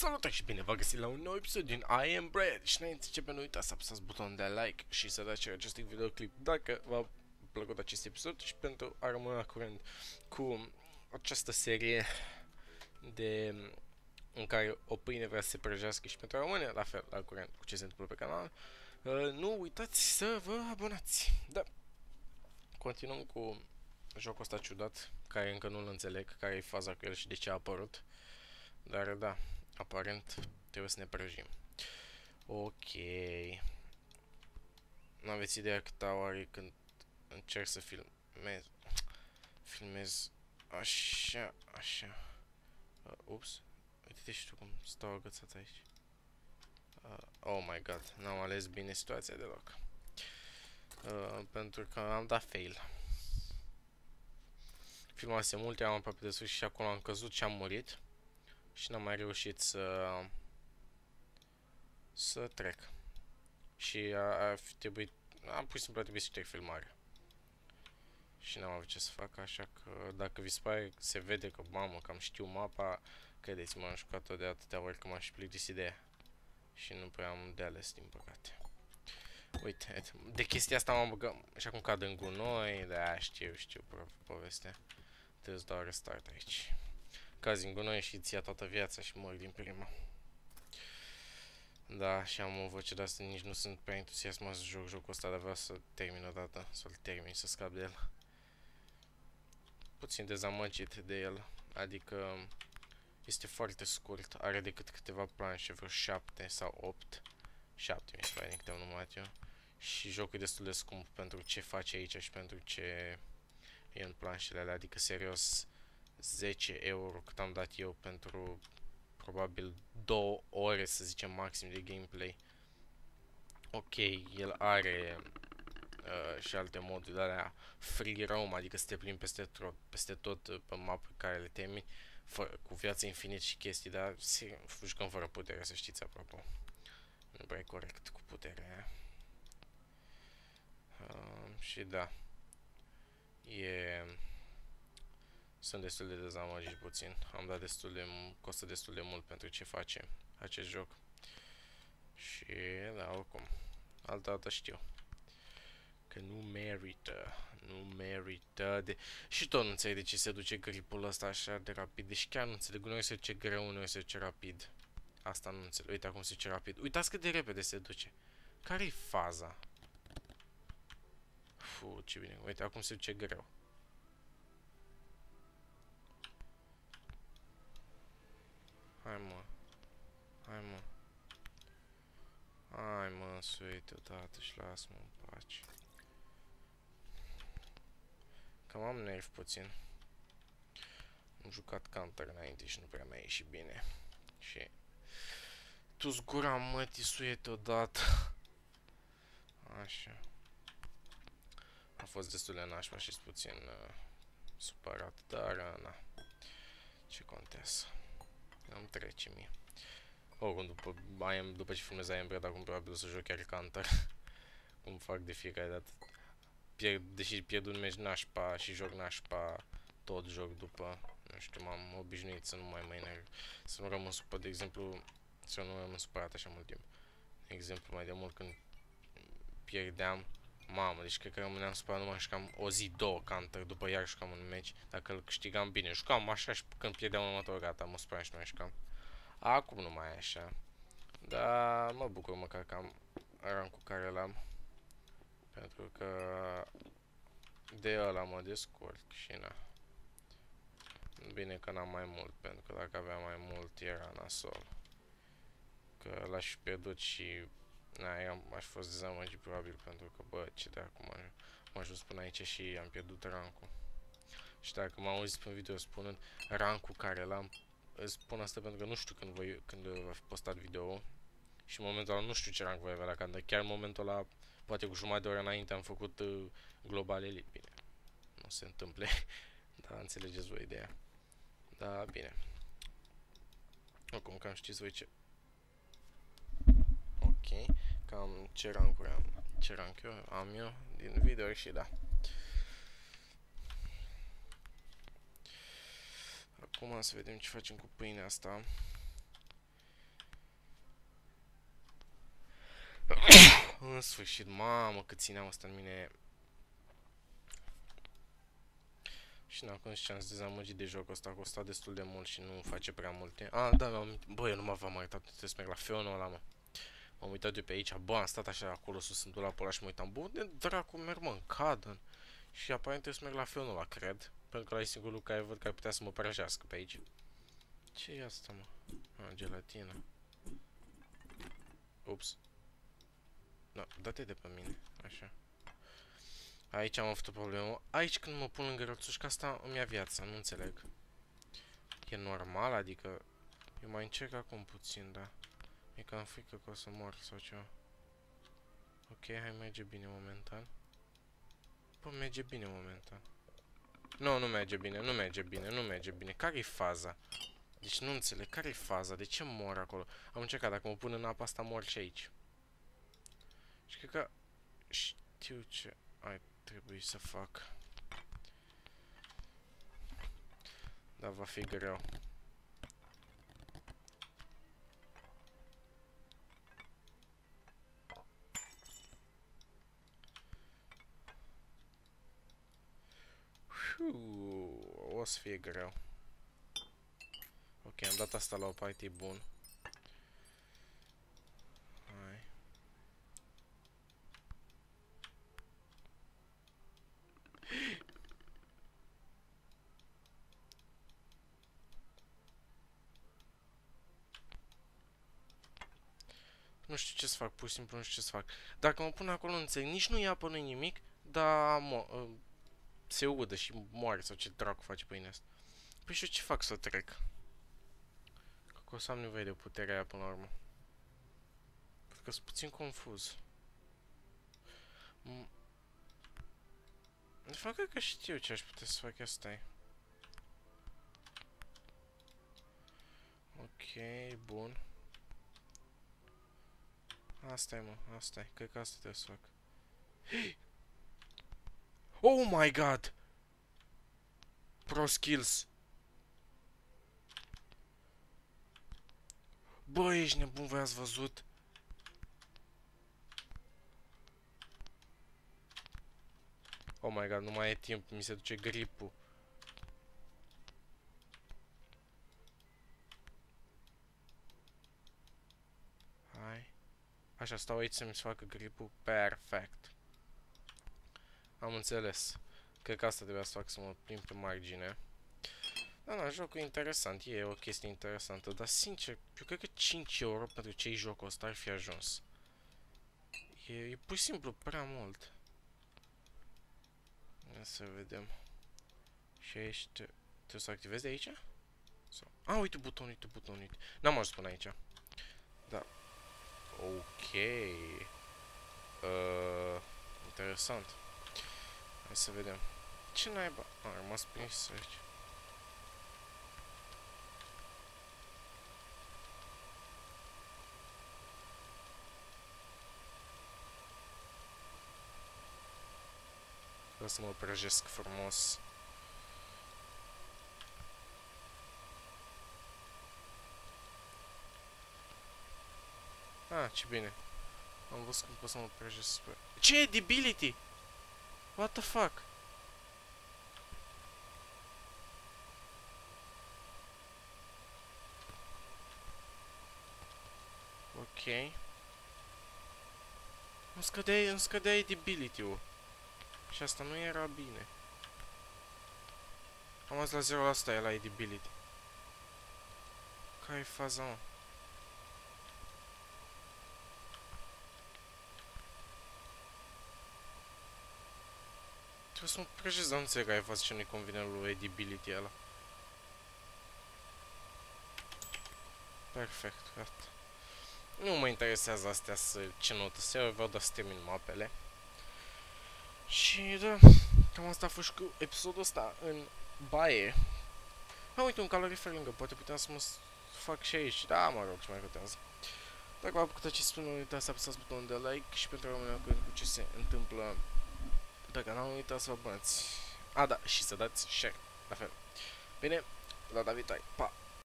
Salutare și bine v-am găsit la un nou episod din I Am Bread. Și înainte de începe, nu uitați să apăsați butonul de like și să dați share acestui videoclip dacă v-a plăcut acest episod și pentru a rămâne la curent cu această serie de în care o pâine vrea să se prăjească și pentru a rămâne la fel la curent cu ce se întâmplă pe canal, nu uitați să vă abonați. Da. Continuăm cu jocul ăsta ciudat, care încă nu-l înțeleg, care e faza cu el și de ce a apărut. Dar da, aparent trebuie să ne prăjim. Ok. N-aveți ideea cât oare când încerc să filmez așa, așa. Ups. Uite-te și tu cum stau agățat aici. Oh my god, n-am ales bine situația deloc. Pentru că am dat fail. Filmase multe, am aproape de sfârșit și acolo am căzut și am murit. Și n-am mai reușit să trec. Și a trebuit, pur și simplu a trebuit să trec filmarea. Și n-am avut ce să fac, așa că dacă vi se pare, se vede că, mamă, cam știu mapa, credeți-mă, am jucat-o de atâtea ori că m-aș plictisi de ea. Și nu prea am de ales, din păcate. Uite, de chestia asta m-am băgat și acum cad în gunoi, da, știu povestea. Trebuie să dau restart aici. Cazi în gunoi și îți ia toată viața și mor din prima. Da, și am o voce de asta, nici nu sunt prea entuziasmat să joc jocul ăsta, dar vreau să termin odată, să-l termin, să scap de el. Puțin dezamăgit de el, adică este foarte scurt, are decât câteva planșe, vreo 7 sau 8. 7 mi se pare din câte am numărat eu. Și jocul e destul de scump pentru ce face aici și pentru ce e în planșele alea, adică serios 10 euro cât am dat eu pentru probabil 2 ore, să zicem, maxim de gameplay. Ok, el are și alte moduri de alea free roam, adică să te plimbi peste tot pe mapă care le temi, cu viață infinit și chestii, dar jucăm fără putere, să știți, apropo. Nu prea e corect cu puterea. Și da, sunt destul de dezamăgit puțin. Am dat costă destul de mult pentru ce face acest joc. Și da, oricum, altă dată știu că nu merită de... Și tot nu înțeleg de ce se duce gripul ăsta așa de rapid. Deci chiar nu înțeleg, uneori se duce greu, uneori se duce rapid. Asta nu înțeleg, uite acum se duce rapid. Uitați cât de repede se duce. Care-i faza? Ce bine, uite acum se duce greu. Hai mă. Hai mă, suite odată și lasă-mă în pace. Cam am nervi puțin. Am jucat Counter înainte și nu prea mi-a ieșit bine. Și... tu-ți gura, mă, tisuie-te odată. Așa. A fost destul de nașpa și puțin supărat, dar na. Ce contează? Îmi trece mie. Oricum, după ce filmez I Am Bread, acum probabil o să joc chiar Counter. Cum fac de fiecare dată. Deși pierd un meci nașpa și joc nașpa, tot joc după. Nu știu, m-am obișnuit să nu mai mă enerv. Să nu rămân supărat, de exemplu, să nu rămân supărat așa mult timp. De exemplu, mai de mult când pierdeam, mamă, deci cred că rămâneam supărat, nu mai jucam o zi, două Counter, după iar jucam un meci. Dacă îl câștigam bine, jucam așa și când pierdeam următor, gata, mă supăram și nu mai jucam. Acum nu mai e așa. Dar mă bucur măcar că am rankul care l-am. Pentru că de ăla mă descurc și na. Bine că n-am mai mult, pentru că dacă aveam mai mult era nasol. Că l-aș pierdut și na, aș fost dezamăgit probabil, pentru că bă, ce dracu, m-a ajuns până aici și am pierdut rankul. Și dacă m-am auzit pe video spunând rankul care l-am, îți spun asta pentru că nu știu când va fi postat video. Și în momentul ăla nu știu ce rank voi avea la Counter. Chiar în momentul ăla, poate cu jumătate de oră înainte am făcut Global Elite. Bine, nu se întâmple. Dar înțelegeți voi ideea. Da, bine. Oricum, cam știți voi ce... Ok, cam ce rank-uri am. Ce rank eu am eu din video și da. Acum să vedem ce facem cu pâinea asta. sfârșit, mamă, cât țineam asta în mine. Și n-am conștiință dezamăgit de jocul ăsta, a costat destul de mult și nu face prea multe. Ah, da, bă, eu nu m-am uitat, trebuie să merg la Fionul ăla, mă. M-am uitat eu pe aici, bă, am stat așa acolo sus în dulapul ăla și mă uitam, bă, de dracu merg, mă, în Caden. Și aparent trebuie să merg la Fionul ăla, cred. Pentru că ăla e singurul lucru care văd că ar putea să mă prăjească pe aici. Ce e asta, mă? Ah, gelatină. Ups. No, dă-te de pe mine, așa. Aici am avut o problemă. Aici când mă pun lângă rățușca asta îmi ia viața, nu înțeleg. E normal, adică... Eu mai încerc acum puțin, da. E cam frică că o să mor sau ceva. Ok, hai, merge bine momentan. Bă, merge bine momentan. Nu, nu merge bine, nu merge bine, nu merge bine. Care-i faza? Deci nu înțeleg, care-i faza? De ce mor acolo? Am încercat, dacă mă pun în apa asta, mor și aici. Și cred că... Știu ce ar trebui să fac. Dar va fi greu. O să fie greu. Ok, am dat asta la o parte bun. Hai. Nu știu ce să fac, pur și simplu nu știu ce să fac. Dacă mă pun acolo, nu înțeleg, nici nu ia până nimic, dar se udă și moare sau ce dracu face pâinea asta. Păi și eu ce fac să trec? Că o să am nevoie de puterea aia până la urmă. Pentru că sunt puțin confuz. De fapt, cred că știu ce aș putea să fac, asta e. Ok, bun. Asta e, mă, asta e. Cred că asta trebuie să fac. Oh my god! Pro skills. Bă, ești nebun, voi ați văzut? Oh my god, nu mai e timp, mi se duce gripul. Hai. Așa, stau aici să mi se facă gripul. Perfect. Am înțeles. Cred că asta trebuia să fac, să mă plimb pe margine. Da, da, jocul e interesant, e o chestie interesantă, dar sincer, eu cred că 5 euro pentru ce-i jocul ăsta ar fi ajuns. E pur și simplu prea mult. Ia să vedem. Și aici trebuie să activezi de aici? Sau... Ah, uite butonul, uite butonul, uite. N-am ajuns până aici. Da. Ok. Interesant. Hai să vedem. Ce naiba? A rămas prins aici. Vreau să mă prăjesc frumos. Ah, ce bine. Am văzut cum pot să mă prăjesc pe... Ce e debility? What the fuck? Ok. Îmi scădea debility-ul. Și asta nu era bine. Am ajuns la 0% la edibility. Care-i faza, mă? Trebuie să mă prăjesc, dar nu înțeleg care-i faza ce nu-i convine lui edibility ăla. Perfect, gata. Nu mă interesează astea ce notă să iau, vreau doar să termin mapele. Și da, cam asta a fost cu episodul ăsta în baie. Ah, uite, un calorifer lângă, poate puteam să mă fac și aici. Da, mă rog, ce mai contează. Dacă v-a plăcut acest film, nu uitați să apăsați butonul de like și pentru a rămâne cu ce se întâmplă pe canal, nu uitați să vă abonați. Ah, da, și să dați share, la fel. Bine, la data viitoare, pa!